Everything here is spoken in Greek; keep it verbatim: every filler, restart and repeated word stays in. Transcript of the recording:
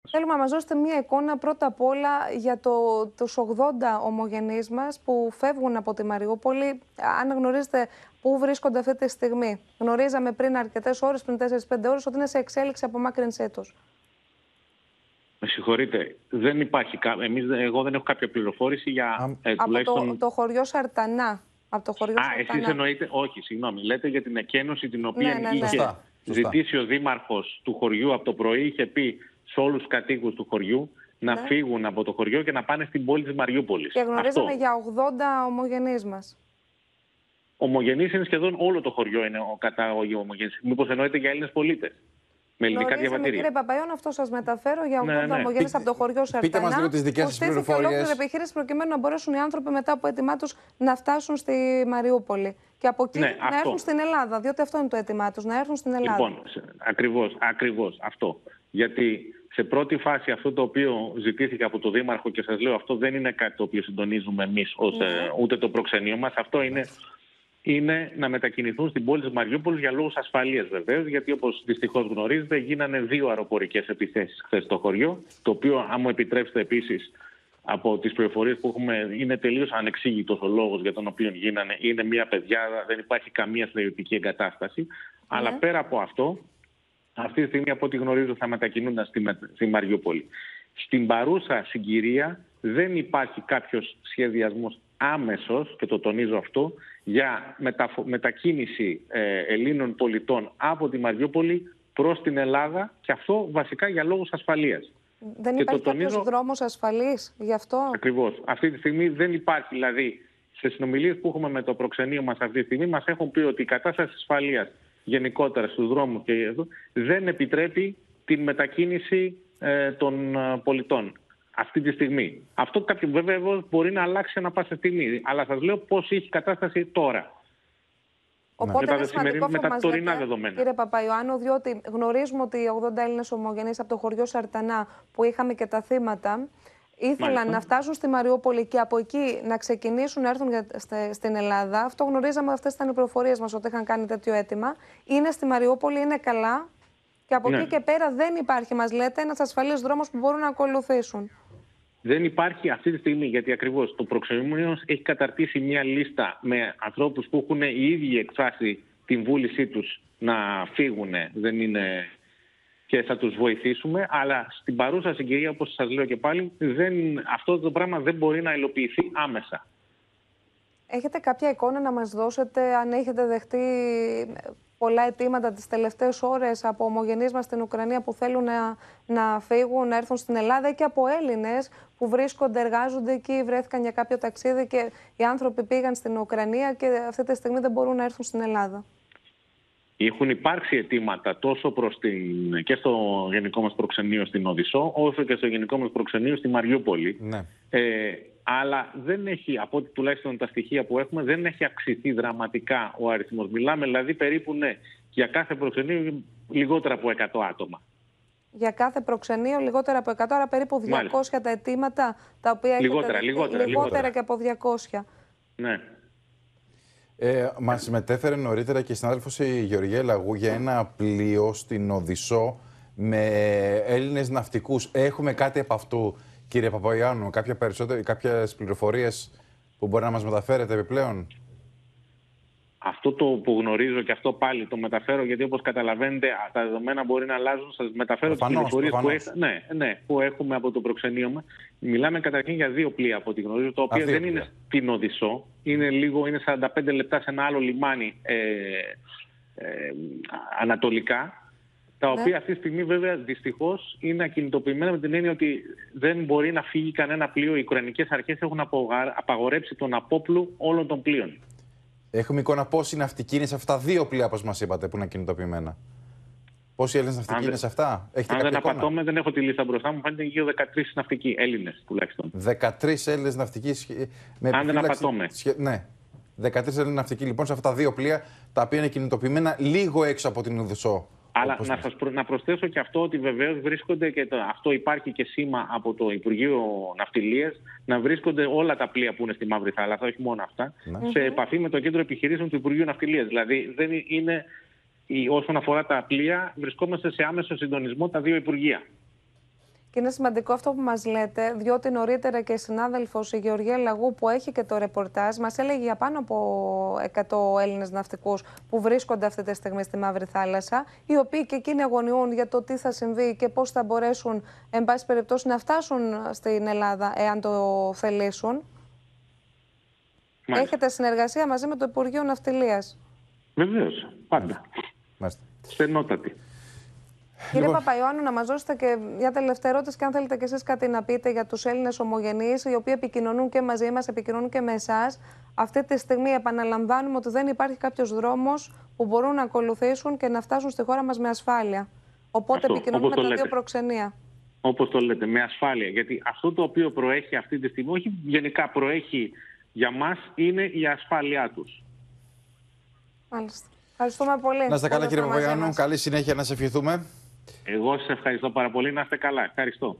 Θέλουμε να μας δώσετε μία εικόνα πρώτα απ' όλα για το, τους ογδόντα ομογενείς μας που φεύγουν από τη Μαριούπολη. Αν γνωρίζετε πού βρίσκονται αυτή τη στιγμή. Γνωρίζαμε πριν αρκετές ώρες, πριν τέσσερις πέντε ώρες, ότι είναι σε εξέλιξη απομάκρυνσή τους. Με συγχωρείτε, δεν υπάρχει. Εμείς, εγώ δεν έχω κάποια πληροφόρηση για. Ε, από τουλάχιστον... το, το χωριό Σαρτανά. Από το χωριό Α, Σαρτανά. εσείς εννοείτε. Όχι, συγγνώμη. Λέτε για την εκένωση την οποία ναι, ναι, ναι. είχε Σωστά, ζητήσει ο δήμαρχος του χωριού από το πρωί. Είχε πει σε όλους τους κατοίκους του χωριού να ναι. φύγουν από το χωριό και να πάνε στην πόλη της Μαριούπολης. Και γνωρίζαμε Αυτό. για ογδόντα ομογενείς μας. Ομογενείς είναι σχεδόν όλο το χωριό είναι ο κατάγωγοι ομογενείς. Μήπως εννοείται για Έλληνες πολίτες με ελληνικά διαβατήρια. Κύριε Παπαϊών, αυτό σας μεταφέρω για ογδόντα ναι, ναι. ομογενείς από το χωριό Σαρτανά. Πείτε μας λίγο τις δικές σας πληροφορίες. Ολόκληρη επιχείρηση προκειμένου να μπορέσουν οι άνθρωποι μετά από αίτημά τους να φτάσουν στη Μαριούπολη. Και από εκεί ναι, να αυτό. έρθουν στην Ελλάδα. Διότι αυτό είναι το αίτημά τους, να έρθουν στην Ελλάδα. Λοιπόν, ακριβώς, ακριβώς αυτό. Γιατί σε πρώτη φάση αυτό το οποίο ζητήθηκε από το Δήμαρχο, και σας λέω αυτό δεν είναι κάτι το οποίο συντονίζουμε εμείς ως, ναι. ε, ούτε το προξενείο μας, αυτό είναι, είναι να μετακινηθούν στην πόλη της Μαριούπολης για λόγους ασφαλείας βεβαίως, γιατί όπως δυστυχώς γνωρίζετε γίνανε δύο αεροπορικές επιθέσεις χθες στο χωριό, το οποίο, αν μου επιτρέψετε επίσης, από τις πληροφορίες που έχουμε, είναι τελείως ανεξήγητος ο λόγος για τον οποίο γίνανε. Είναι μια παιδιάδα, δεν υπάρχει καμία στρατιωτική εγκατάσταση. Ναι. Αλλά πέρα από αυτό, αυτή τη στιγμή, από ό,τι γνωρίζω, θα μετακινούνταν στη, στη Μαριούπολη. Στην παρούσα συγκυρία δεν υπάρχει κάποιος σχεδιασμός άμεσος, και το τονίζω αυτό, για μεταφο- μετακίνηση ε, Ελλήνων πολιτών από τη Μαριούπολη προς την Ελλάδα, και αυτό βασικά για λόγους ασφαλείας. Δεν και υπάρχει το τονίζω... κάποιος δρόμος ασφαλής γι' αυτό. Ακριβώς. Αυτή τη στιγμή δεν υπάρχει. Δηλαδή, σε συνομιλίες που έχουμε με το προξενείο μας αυτή τη στιγμή, μας έχουν πει ότι η κατάσταση ασφαλείας γενικότερα στους δρόμους και εδώ δεν επιτρέπει την μετακίνηση ε, των ε, πολιτών αυτή τη στιγμή. Αυτό κάποιο βέβαια μπορεί να αλλάξει ανά πάσα στιγμή. Αλλά σας λέω πώς έχει κατάσταση τώρα. Οπότε με είναι τα, σημαντικό με τα τωρινά λέτε, δεδομένα. Κύριε Παπαϊωάννου, διότι γνωρίζουμε ότι οι ογδόντα Έλληνες ομογενείς από το χωριό Σαρτανά που είχαμε και τα θύματα ήθελαν Μάλιστα. να φτάσουν στη Μαριούπολη και από εκεί να ξεκινήσουν να έρθουν στην Ελλάδα. Αυτό γνωρίζαμε, αυτές ήταν οι πληροφορίες μας ότι είχαν κάνει τέτοιο αίτημα. Είναι στη Μαριούπολη, είναι καλά και από ναι. εκεί και πέρα δεν υπάρχει, μας λέτε, ένας ασφαλής δρόμος που μπορούν να ακολουθήσουν. Δεν υπάρχει αυτή τη στιγμή, γιατί ακριβώς το προξενείο έχει καταρτήσει μια λίστα με ανθρώπους που έχουν οι ίδιοι εκφράσει την βούλησή τους να φύγουν. Δεν είναι... και θα τους βοηθήσουμε, αλλά στην παρούσα συγκυρία, όπως σας λέω και πάλι, δεν... αυτό το πράγμα δεν μπορεί να υλοποιηθεί άμεσα. Έχετε κάποια εικόνα να μας δώσετε, αν έχετε δεχτεί πολλά αιτήματα τις τελευταίες ώρες από ομογενείς μας στην Ουκρανία που θέλουν να, να φύγουν, να έρθουν στην Ελλάδα, και από Έλληνες που βρίσκονται, εργάζονται εκεί, βρέθηκαν για κάποιο ταξίδι και οι άνθρωποι πήγαν στην Ουκρανία και αυτή τη στιγμή δεν μπορούν να έρθουν στην Ελλάδα? Έχουν υπάρξει αιτήματα τόσο προς την... και στο γενικό μας προξενείο στην Οδυσσό, όσο και στο γενικό μας προξενείο στη Μαριούπολη. Ναι. Ε, αλλά δεν έχει, από ό,τι τουλάχιστον τα στοιχεία που έχουμε, δεν έχει αυξηθεί δραματικά ο αριθμός. Μιλάμε δηλαδή περίπου, ναι, για κάθε προξενείο λιγότερα από εκατό άτομα. Για κάθε προξενείο λιγότερα από εκατό, άρα περίπου διακόσια Μάλιστα. τα αιτήματα τα οποία έχετε λιγότερα, δεχτεί, λιγότερα, λιγότερα, λιγότερα και από διακόσια. Ναι. Ε, μας μετέφερε νωρίτερα και η συνάδελφος η Γεωργία Λαγού για ένα πλοίο στην Οδυσσό με Έλληνες ναυτικούς. Έχουμε κάτι από αυτού, κύριε Παπαϊωάννου, κάποια κάποιες πληροφορίες που μπορεί να μας μεταφέρετε επιπλέον? Αυτό το που γνωρίζω και αυτό πάλι το μεταφέρω, γιατί όπως καταλαβαίνετε τα δεδομένα μπορεί να αλλάζουν. Σας μεταφέρω τις πληροφορίες που, έχ, ναι, ναι, που έχουμε από το προξενείο μας. Μιλάμε καταρχήν για δύο πλοία από ό,τι γνωρίζω, τα οποία δεν είναι στην Οδυσσό. Είναι, λίγο, είναι σαράντα πέντε λεπτά σε ένα άλλο λιμάνι ε, ε, ανατολικά, τα οποία ναι. αυτή τη στιγμή βέβαια δυστυχώς είναι ακινητοποιημένα με την έννοια ότι δεν μπορεί να φύγει κανένα πλοίο. Οι Ουκρανικές αρχές έχουν απαγορέψει τον απόπλου όλων των πλοίων. Έχουμε εικόνα πόσοι ναυτικοί είναι σε αυτά τα δύο πλοία, όπως μας είπατε, που είναι ακινητοποιημένα? Πόσοι Έλληνες ναυτικοί είναι σε αυτά? Έχετε αν δεν εικόνα? απατώμε, δεν έχω τη λίστα μπροστά μου, φαίνεται γύρω δεκατρείς ναυτικοί, Έλληνες τουλάχιστον. δεκατρείς Έλληνες ναυτικοί. Με αν δεν απατώμε. Σχε... Ναι. δεκατρείς Έλληνες ναυτικοί λοιπόν σε αυτά τα δύο πλοία, τα οποία είναι κινητοποιημένα λίγο έξω από την Οδυσσό. Αλλά να, σας προ... να προσθέσω και αυτό ότι βεβαίως βρίσκονται, και το... αυτό υπάρχει και σήμα από το Υπουργείο Ναυτιλίας, να βρίσκονται όλα τα πλοία που είναι στη Μαύρη Θάλασσα, όχι μόνο αυτά, ναι. σε επαφή με το κέντρο επιχειρήσεων του Υπουργείου Ναυτιλίας. Δηλαδή δεν είναι, όσον αφορά τα πλοία, βρισκόμαστε σε άμεσο συντονισμό τα δύο Υπουργεία. Και είναι σημαντικό αυτό που μας λέτε, διότι νωρίτερα και η συνάδελφος η Γεωργία Λαγού, που έχει και το ρεπορτάζ, μας έλεγε για πάνω από εκατό Έλληνες ναυτικούς που βρίσκονται αυτή τη στιγμή στη Μαύρη Θάλασσα, οι οποίοι και εκείνοι αγωνιούν για το τι θα συμβεί και πώς θα μπορέσουν, εν πάση περιπτώσει, να φτάσουν στην Ελλάδα, εάν το θελήσουν. Μάλιστα. Έχετε συνεργασία μαζί με το Υπουργείο Ναυτιλίας? Βεβαίως, πάντα. Μάλιστα. Στενότατη. Κύριε Λοιπόν. Παπαϊωάννου, να μας δώσετε και μια τελευταία ερώτηση και αν θέλετε και εσείς κάτι να πείτε για τους Έλληνες ομογενείς, οι οποίοι επικοινωνούν και μαζί μας, επικοινωνούν και με εσάς. Αυτή τη στιγμή επαναλαμβάνουμε ότι δεν υπάρχει κάποιος δρόμος που μπορούν να ακολουθήσουν και να φτάσουν στη χώρα μας με ασφάλεια. Οπότε Αυτό, επικοινωνούν με όπως το τα δύο λέτε. προξενία. Όπως το λέτε, με ασφάλεια. Γιατί αυτό το οποίο προέχει αυτή τη στιγμή, όχι γενικά προέχει για μας, είναι η ασφάλειά τους. Μάλιστα. Ευχαριστούμε πολύ. Να είστε καλά, που κύριε ήσασταν μαζί Παπαϊωάνου. μας. Καλή συνέχεια, να σε ευχηθούμε. Εγώ σας ευχαριστώ πάρα πολύ. Να είστε καλά. Ευχαριστώ.